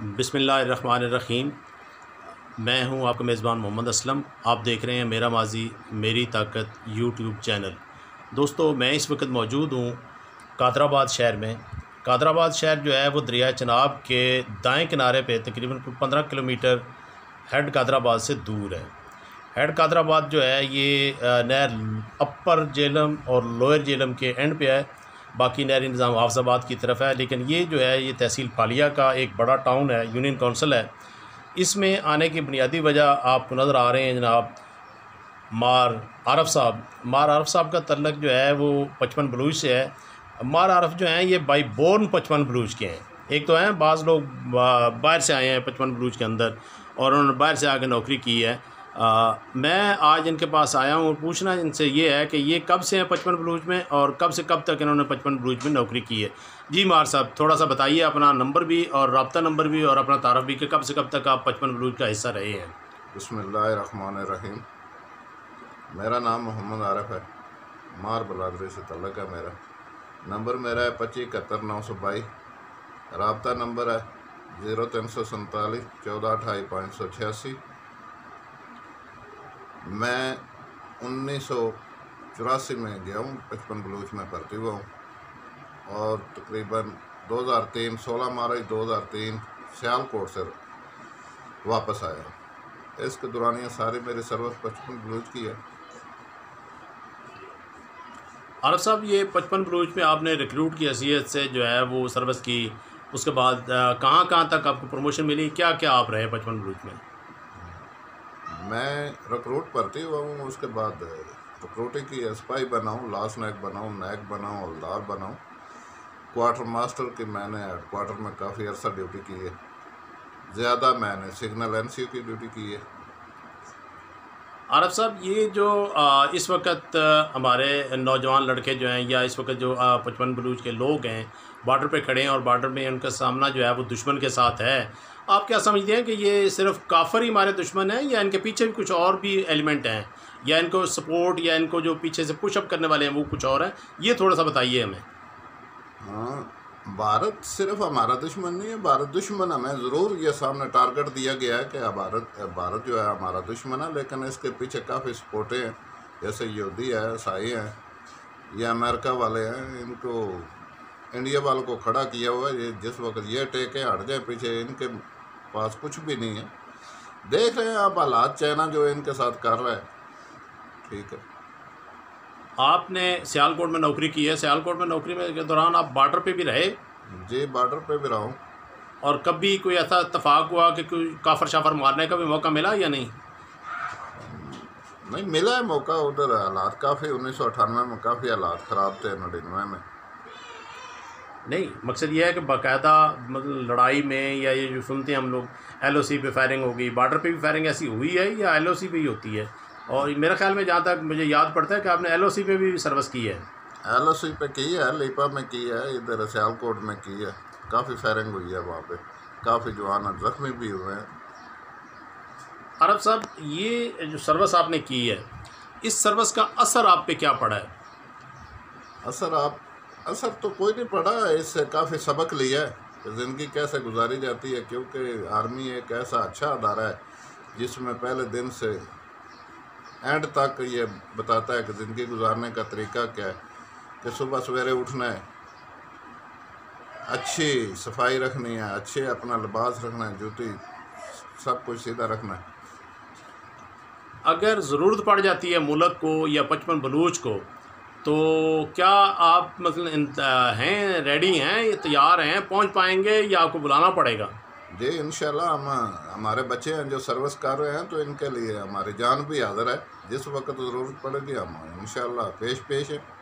बिस्मिल्लाहिर्रहमानिर्रहीम। मैं हूं आपका मेज़बान मोहम्मद असलम। आप देख रहे हैं मेरा माजी मेरी ताकत यूट्यूब चैनल। दोस्तों, मैं इस वक्त मौजूद हूं कादराबाद शहर में। कादराबाद शहर जो है वो दरिया चनाब के दाएं किनारे पे तकरीबन 15 किलोमीटर हेड कादराबाद से दूर है। हेड कादराबाद जो है ये नहर अपर जेलम और लोअर जेलम के एंड पे है। बाकी नहरी निज़ाम हाफजाबाद की तरफ है। लेकिन ये जो है ये तहसील फालिया का एक बड़ा टाउन है, यूनियन काउंसिल है। इसमें आने की बुनियादी वजह आपको नज़र आ रहे हैं जनाब मार आरफ साहब। मार आरफ साहब का तल्लक जो है वो 55 बलूच से है। मार आरफ जो हैं ये बाई बोर्न 55 बलूच के हैं। एक तो हैं बाज़ लोग बाहर से आए हैं 55 बलूच के अंदर और उन्होंने बाहर से आकर नौकरी की है। मैं आज इनके पास आया हूँ और पूछना इनसे ये है कि ये कब से हैं 55 बलूच में और कब से कब तक इन्होंने 55 बलूच में नौकरी की है। जी मार साहब, थोड़ा सा बताइए अपना नंबर भी और रब्ता नंबर भी और अपना तारफ़ भी कि कब से कब तक आप 55 बलूच का हिस्सा रहे हैं। बिस्मिल्लाहिर्रहमानिर्रहीम। मेरा नाम मोहम्मद आरिफ है। मार बरादरी से तल्लक है मेरा। नंबर मेरा है 2571 रब्ता नंबर है 0347 1428 586। मैं 1984 में गया हूँ, 55 बलूच में भर्ती हुआ हूँ और तकरीबन 2003 16 मार्च 2003 सियालकोट से वापस आया। इसके दौरान ये सारी मेरी सर्विस 55 बलूच की है। आरफ साहब, ये 55 बलूच में आपने रिक्रूट की हैसियत से जो है वो सर्विस की, उसके बाद कहाँ कहाँ तक आपको प्रमोशन मिली, क्या क्या आप रहे 55 बलूच में? मैं रिक्रूट भर्ती हुआ हूँ, उसके बाद रिक्रूटिंग की, सिपाही बनाऊँ, लास्ट नायक बनाऊँ, नायक बनाऊँ, हवलदार बनाऊँ, क्वार्टर मास्टर की मैंने हेड क्वार्टर में काफ़ी अर्सा ड्यूटी की है। ज़्यादा मैंने सिग्नल NCO की ड्यूटी की है। आरफ साहब, ये जो इस वक्त हमारे नौजवान लड़के जो हैं या इस वक्त जो 55 बलूच के लोग हैं बॉर्डर पे खड़े हैं और बॉर्डर में उनका सामना जो है वो दुश्मन के साथ है, आप क्या समझते हैं कि ये सिर्फ काफर ही हमारे दुश्मन हैं या इनके पीछे भी कुछ और भी एलिमेंट हैं, या इनको सपोर्ट या इनको जो पीछे से पुशअप करने वाले हैं वो कुछ और हैं? ये थोड़ा सा बताइए हमें। हाँ, भारत सिर्फ हमारा दुश्मन नहीं है। भारत दुश्मन हमें ज़रूर ये सामने टारगेट दिया गया है कि भारत जो है हमारा दुश्मन है, लेकिन इसके पीछे काफ़ी सपोर्टें हैं। जैसे यहूदी है, ईसाई हैं, ये अमेरिका वाले हैं, इनको इंडिया वालों को खड़ा किया हुआ है। ये जिस वक्त ये टेके हट जाए पीछे, इनके पास कुछ भी नहीं है। देख रहे हैं आप हालात, चाइना जो इनके साथ कर रहा है। ठीक है। आपने सियालकोट में नौकरी की है, सियालकोट में नौकरी में के दौरान आप बॉर्डर पे भी रहे? जी, बॉर्डर पे भी रहा हूँ। और कभी कोई ऐसा इत्तेफाक हुआ कि कोई काफर शाफर मारने का भी मौका मिला या नहीं? नहीं मिला है मौका। उधर हालात काफ़ी 1998 में काफ़ी हालात ख़राब थे, 99 में। नहीं, मकसद ये है कि बाकायदा मतलब लड़ाई में या ये जो सुनते हैं हम लोग LOC पे फायरिंग हो गई, बॉर्डर पे भी फायरिंग ऐसी हुई है या LOC पे ही होती है? और मेरे ख्याल में जहाँ तक मुझे याद पड़ता है कि आपने LOC पे भी सर्विस की है। LOC पे की है, लीपा में की है, इधर सियालकोट में की है। काफ़ी फायरिंग हुई है वहाँ पे, काफ़ी जवान जख्मी भी हुए हैं। आरफ साहब, ये जो सर्विस आपने की है, इस सर्विस का असर आप पे क्या पड़ा है? असर तो कोई नहीं पड़ा। इससे काफ़ी सबक लिया है कि ज़िंदगी कैसे गुजारी जाती है, क्योंकि आर्मी एक ऐसा अच्छा अदारा है जिसमें पहले दिन से एंड तक ये बताता है कि ज़िंदगी गुजारने का तरीका क्या है। कि सुबह सवेरे उठना है, अच्छी सफाई रखनी है, अच्छे अपना लिबास रखना है, जूती सब कुछ सीधा रखना है। अगर ज़रूरत पड़ जाती है मुल्क को या 55 बलूच को, तो क्या आप मतलब हैं, रेडी हैं, तैयार हैं, पहुंच पाएंगे या आपको बुलाना पड़ेगा? जी, इंशाल्लाह हम हमारे बच्चे हैं जो सर्विस कर रहे हैं, तो इनके लिए हमारी जान भी हाजिर है। जिस वक्त ज़रूरत पड़ेगी हम इंशाल्लाह पेश है।